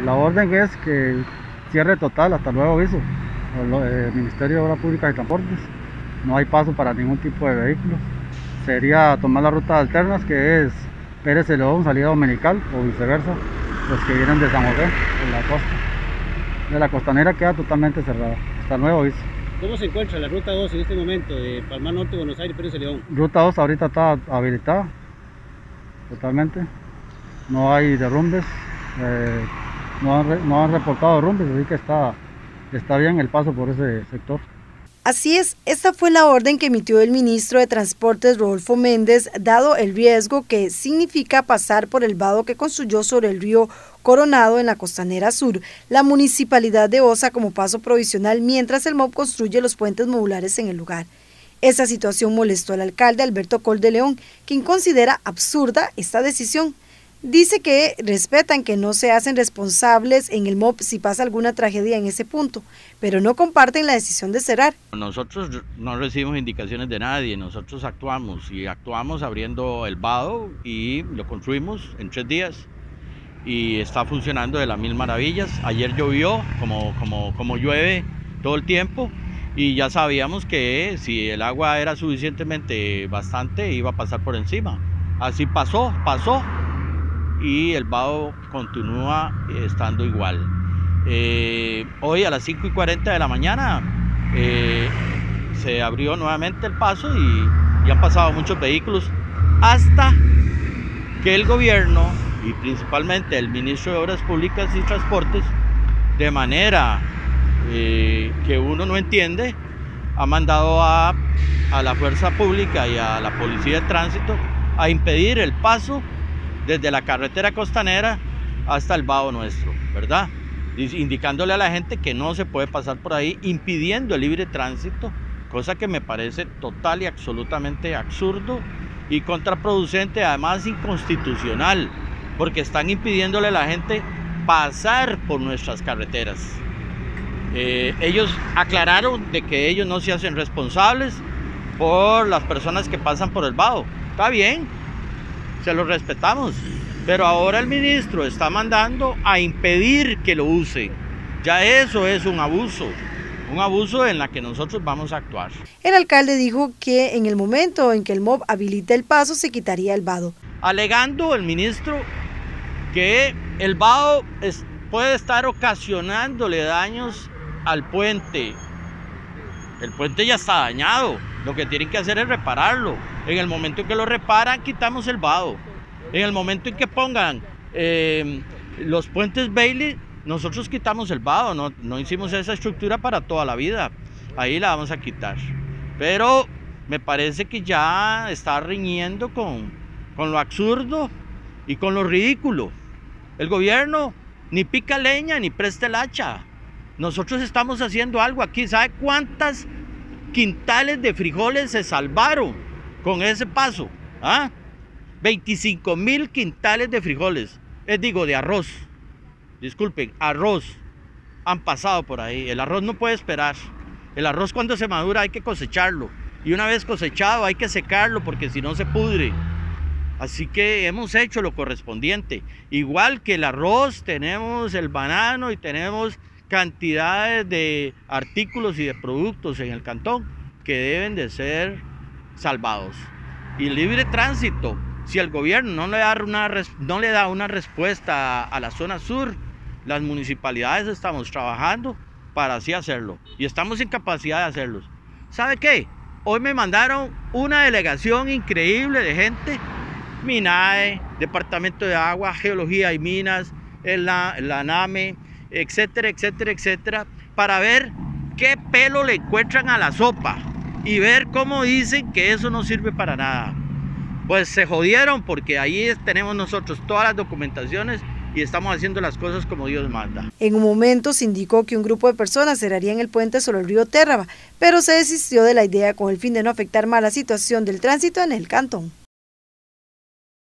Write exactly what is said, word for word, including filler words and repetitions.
la orden es que cierre total hasta nuevo aviso. El Ministerio de Obras Públicas y Transportes, no hay paso para ningún tipo de vehículos. Sería tomar las rutas alternas, que es Pérez Celedón, salida dominical, o viceversa, los que vienen de San José, de la costa. De la costanera queda totalmente cerrada, hasta nuevo aviso. ¿Cómo se encuentra la ruta dos en este momento de Palmar Norte, Buenos Aires, Pérez Celedón? Ruta dos ahorita está habilitada, totalmente. No hay derrumbes, eh, no, han re, no han reportado derrumbes, así que está, está bien el paso por ese sector. Así es, esta fue la orden que emitió el ministro de Transportes, Rodolfo Méndez, dado el riesgo que significa pasar por el vado que construyó sobre el río Coronado en la Costanera Sur la Municipalidad de Osa como paso provisional, mientras el M O B construye los puentes modulares en el lugar. Esa situación molestó al alcalde Alberto Col de León, quien considera absurda esta decisión. Dice que respetan que no se hacen responsables en el M O B si pasa alguna tragedia en ese punto, pero no comparten la decisión de cerrar. Nosotros no recibimos indicaciones de nadie, nosotros actuamos y actuamos abriendo el vado y lo construimos en tres días y está funcionando de las mil maravillas. Ayer llovió como, como, como llueve todo el tiempo y ya sabíamos que si el agua era suficientemente bastante iba a pasar por encima. Así pasó, pasó. Y el vado continúa estando igual. Eh, hoy a las cinco y cuarenta de la mañana eh, se abrió nuevamente el paso y ya han pasado muchos vehículos hasta que el gobierno y principalmente el ministro de Obras Públicas y Transportes, de manera eh, que uno no entiende, ha mandado a, a la fuerza pública y a la policía de tránsito a impedir el paso desde la carretera costanera hasta el vado nuestro, ¿verdad? Indicándole a la gente que no se puede pasar por ahí, impidiendo el libre tránsito, cosa que me parece total y absolutamente absurdo y contraproducente, además inconstitucional, porque están impidiéndole a la gente pasar por nuestras carreteras. Eh, ellos aclararon de que ellos no se hacen responsables por las personas que pasan por el vado. Está bien, se lo respetamos, pero ahora el ministro está mandando a impedir que lo use. Ya eso es un abuso, un abuso en la que nosotros vamos a actuar. El alcalde dijo que en el momento en que el M O B habilite el paso se quitaría el vado. Alegando el ministro que el vado es, puede estar ocasionándole daños al puente. El puente ya está dañado, lo que tienen que hacer es repararlo. En el momento en que lo reparan, quitamos el vado. En el momento en que pongan eh, los puentes Bailey, nosotros quitamos el vado. No, no hicimos esa estructura para toda la vida. Ahí la vamos a quitar. Pero me parece que ya está riñendo con, con lo absurdo y con lo ridículo. El gobierno ni pica leña ni presta el hacha. Nosotros estamos haciendo algo aquí. ¿Sabe cuántas quintales de frijoles se salvaron con ese paso? ¿Ah? veinticinco mil quintales de frijoles, es digo de arroz, disculpen, arroz, han pasado por ahí. El arroz no puede esperar. El arroz cuando se madura hay que cosecharlo. Y una vez cosechado hay que secarlo porque si no se pudre. Así que hemos hecho lo correspondiente. Igual que el arroz, tenemos el banano y tenemos cantidades de artículos y de productos en el cantón que deben de ser salvados. Y el libre tránsito, si el gobierno no le da una, no le da una respuesta a, a la zona sur, las municipalidades estamos trabajando para así hacerlo. Y estamos en capacidad de hacerlo. ¿Sabe qué? Hoy me mandaron una delegación increíble de gente, MINAE, Departamento de Agua, Geología y Minas, la, la NAME, etcétera, etcétera, etcétera, para ver qué pelo le encuentran a la sopa y ver cómo dicen que eso no sirve para nada. Pues se jodieron porque ahí tenemos nosotros todas las documentaciones y estamos haciendo las cosas como Dios manda. En un momento se indicó que un grupo de personas cerrarían el puente sobre el río Térraba, pero se desistió de la idea con el fin de no afectar más la situación del tránsito en el cantón.